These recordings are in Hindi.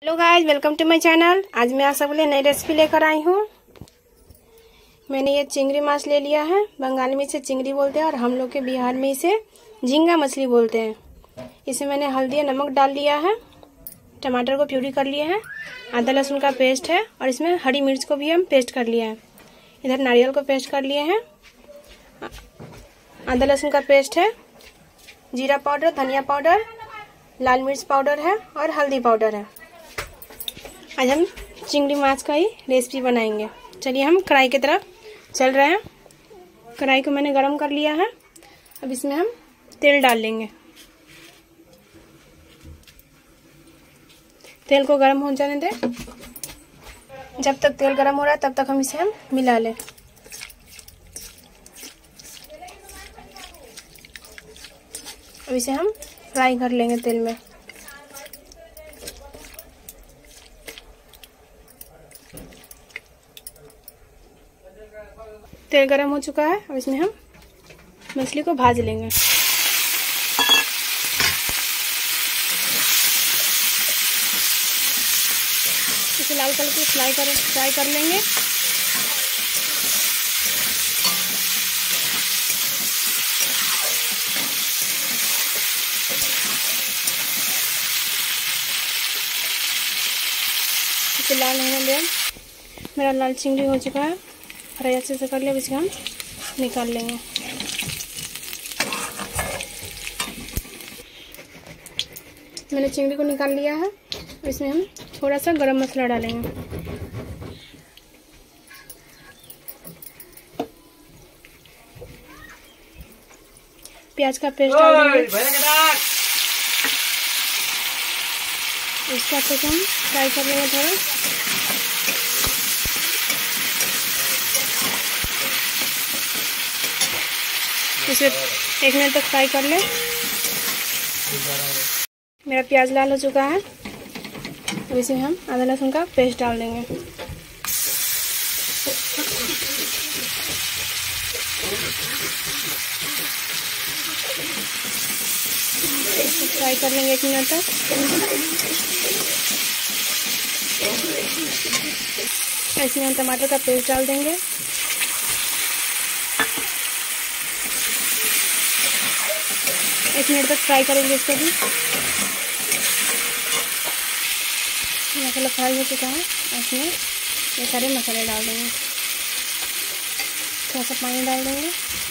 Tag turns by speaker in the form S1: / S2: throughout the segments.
S1: Hello guys, welcome to my channel. आज मैं आप सबके लिए नई रेसिपी लेकर आई हूँ। मैंने ये चिंगड़ी माछ ले लिया है। बंगाली में इसे चिंगड़ी बोलते हैं और हम लोग के बिहार में इसे झींगा मछली बोलते हैं। इसे मैंने हल्दी और नमक डाल लिया है। टमाटर को प्यूरी कर लिया है। आदा लहसुन का पेस्ट है और इसमें हरी मिर्च को भी हम पेस्ट कर लिया है। इधर नारियल को पेस्ट कर लिए हैं। आदा लहसुन का पेस्ट है। जीरा पाउडर, धनिया पाउडर, लाल मिर्च पाउडर है और हल्दी पाउडर है। आज हम चिंगड़ी माछ का ही रेसिपी बनाएंगे। चलिए हम कढ़ाई की तरफ चल रहे हैं। कढ़ाई को मैंने गरम कर लिया है। अब इसमें हम तेल डाल लेंगे। तेल को गरम हो जाने दें। जब तक तेल गरम हो रहा है तब तक हम इसे मिला लें। अब इसे हम फ्राई कर लेंगे तेल में। तेल गरम हो चुका है। अब इसमें हम मछली को भाज लेंगे। इसे लाल कलर की फ्राई कर लेंगे। इसे लाल होने दें। मेरा लाल चिंगड़ी हो चुका है। फ्राई अच्छे से कर लिया। इसे हम निकाल लेंगे। मैंने चिंगड़ी को निकाल लिया है। इसमें हम थोड़ा सा गरम मसाला डालेंगे। प्याज का पेस्ट डाल देंगे। इसका अच्छे से हम फ्राई कर लेंगे थोड़ा। इसे 1 मिनट तक फ्राई कर लें। मेरा प्याज लाल हो चुका है। अब इसमें हम आदा लहसुन का पेस्ट डाल देंगे। इसको फ्राई कर लेंगे 1 मिनट तक। इसमें हम टमाटर का पेस्ट डाल देंगे। एक मिनट तक फ्राई करेंगे इसको भी। मसाला फ्राई हो चुका है। इसमें ये सारे मसाले डाल देंगे। थोड़ा सा पानी डाल देंगे।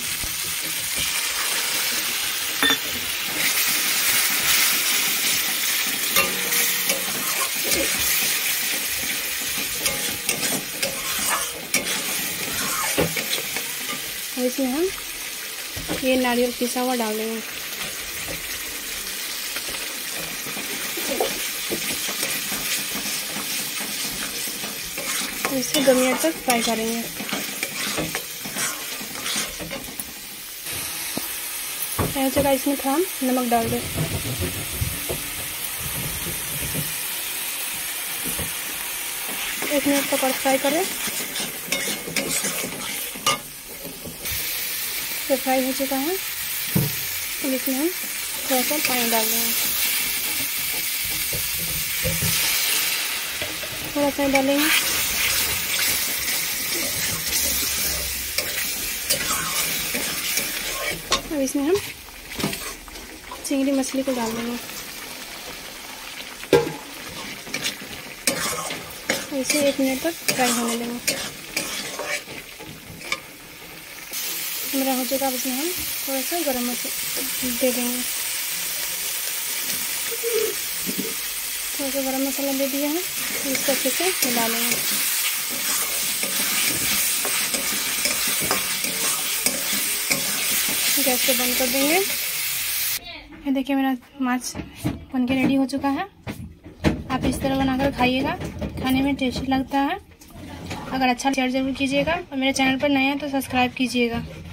S1: और इसमें हम ये नारियल पिसा हुआ डाल देंगे। इसे 2 मिनट तक फ्राई करेंगे। ऐसा जगह इसमें थोड़ा नमक डाल दें। एक मिनट तक और फ्राई करें। तो फ्राई हो चुका है। अब इसमें हम थोड़ा सा पानी डाल देंगे। थोड़ा सा डालेंगे। अब इसमें हम चिंगड़ी मछली को डाल देंगे। इसे 1 मिनट तक फ्राई होने देंगे। मेरा हो चुका। अब इसमें हम थोड़ा सा गरम मसाला दे देंगे। थोड़ा सा गरम मसाला दे दिया है। इसको अच्छे से मिला लेंगे। गैस को बंद कर देंगे। ये देखिए मेरा माछ बनके रेडी हो चुका है। आप इस तरह बनाकर खाइएगा। खाने में टेस्टी लगता है। अगर अच्छा शेयर जरूर कीजिएगा और मेरे चैनल पर नए हैं तो सब्सक्राइब कीजिएगा।